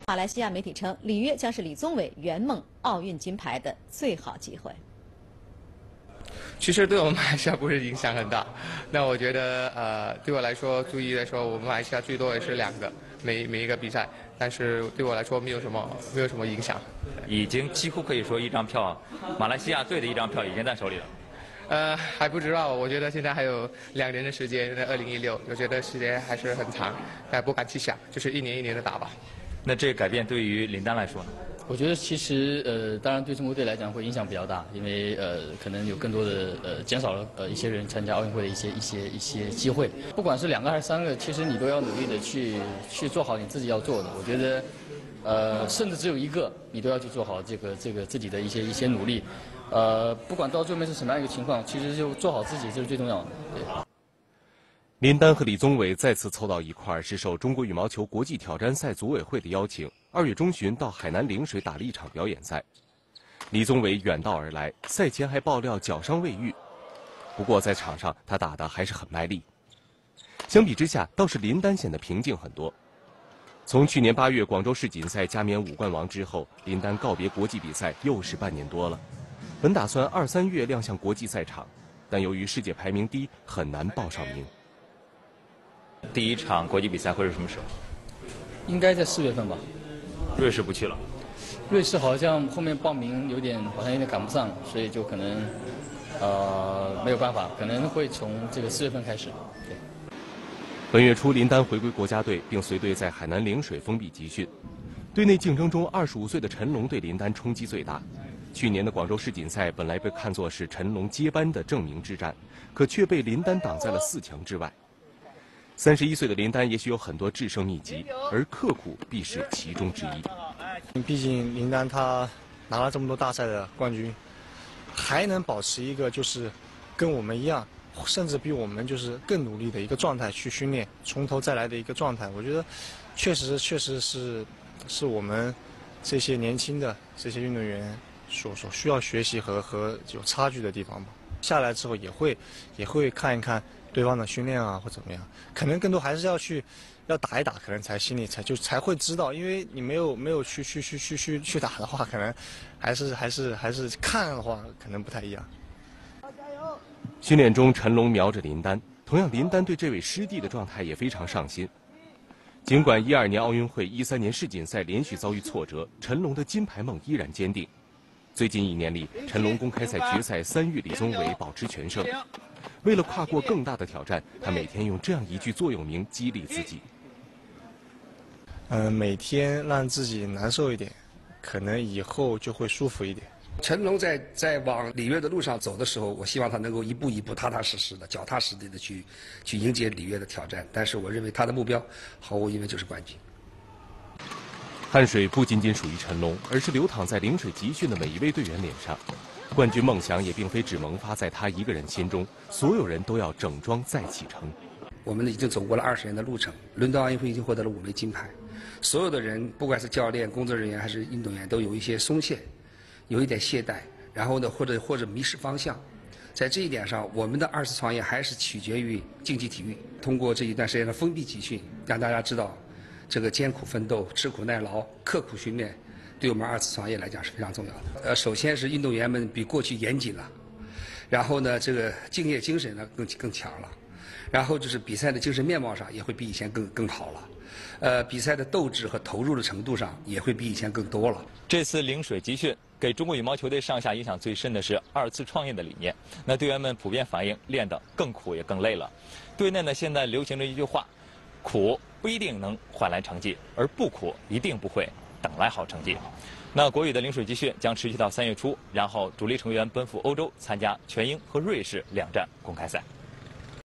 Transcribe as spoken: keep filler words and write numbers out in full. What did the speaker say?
马来西亚媒体称，里约将是李宗伟圆梦奥运金牌的最好机会。 其实对我们马来西亚不是影响很大，那我觉得呃，对我来说，足以来说，我们马来西亚最多也是两个每每一个比赛，但是对我来说没有什么没有什么影响。 已经几乎可以说一张票，马来西亚队的一张票已经在手里了。 呃，还不知道，我觉得现在还有两年的时间，在二零一六，我觉得时间还是很长，但不敢去想，就是一年一年的打吧。 那这改变对于林丹来说呢？ 我觉得其实呃，当然对中国队来讲会影响比较大，因为呃，可能有更多的呃减少了呃一些人参加奥运会的一些一些一些机会。不管是两个还是三个，其实你都要努力的去去做好你自己要做的。我觉得，呃，甚至只有一个，你都要去做好这个这个自己的一些一些努力。呃，不管到最后面是什么样一个情况，其实就做好自己这是最重要的。对。 林丹和李宗伟再次凑到一块儿，是受中国羽毛球国际挑战赛组委会的邀请，二月中旬到海南陵水打了一场表演赛。李宗伟远道而来，赛前还爆料脚伤未愈，不过在场上他打得还是很卖力。相比之下，倒是林丹显得平静很多。从去年八月广州世锦赛加冕五冠王之后，林丹告别国际比赛又是半年多了。本打算二三月亮相国际赛场，但由于世界排名低，很难报上名。 第一场国际比赛会是什么时候？ 应该在四月份吧。 瑞士不去了。 瑞士好像后面报名有点好像有点赶不上，所以就可能呃没有办法，可能会从这个四月份开始。对。 本月初，林丹回归国家队，并随队在海南陵水封闭集训。队内竞争中，二十五岁的陈龙对林丹冲击最大。去年的广州世锦赛本来被看作是陈龙接班的证明之战，可却被林丹挡在了四强之外。三十一岁的林丹也许有很多制胜秘籍，而刻苦必是其中之一。 毕竟林丹他拿了这么多大赛的冠军，还能保持一个就是跟我们一样，甚至比我们就是更努力的一个状态去训练，从头再来的一个状态，我觉得确实确实是是我们这些年轻的这些运动员所所需要学习和和有差距的地方吧。下来之后也会也会看一看对方的训练啊或怎么样，可能更多还是要去要打一打，可能才心里才就才会知道，因为你没有没有去去去去去去打的话，可能还是还是还是看的话可能不太一样。 训练中，陈龙瞄着林丹，同样林丹对这位师弟的状态也非常上心。尽管一二年奥运会、一三年世锦赛连续遭遇挫折，陈龙的金牌梦依然坚定。最近一年里，陈龙公开赛决赛三遇李宗伟，保持全胜。为了跨过更大的挑战，他每天用这样一句座右铭激励自己： 嗯、呃，每天让自己难受一点，可能以后就会舒服一点。 陈龙在在往里约的路上走的时候，我希望他能够一步一步踏踏实实的、脚踏实地的去去迎接里约的挑战。但是我认为他的目标毫无疑问就是冠军。 汗水不仅仅属于陈龙，而是流淌在陵水集训的每一位队员脸上。冠军梦想也并非只萌发在他一个人心中，所有人都要整装再启程。 我们已经走过了二十年的路程，伦敦奥运会已经获得了五枚金牌，所有的人，不管是教练、工作人员还是运动员，都有一些松懈，有一点懈怠，然后呢，或者或者迷失方向。在这一点上，我们的二次创业还是取决于竞技体育。通过这一段时间的封闭集训，让大家知道，这个艰苦奋斗、吃苦耐劳、刻苦训练，对我们二次创业来讲是非常重要的。呃，首先是运动员们比过去严谨了，然后呢，这个敬业精神呢更更强了，然后就是比赛的精神面貌上也会比以前更更好了。呃，比赛的斗志和投入的程度上也会比以前更多了。 这次陵水集训给中国羽毛球队上下影响最深的是二次创业的理念。那队员们普遍反映，练得更苦也更累了。队内呢，现在流行着一句话：苦不一定能换来成绩，而不苦一定不会等来好成绩。那国羽的陵水集训将持续到三月初，然后主力成员奔赴欧洲参加全英和瑞士两站公开赛。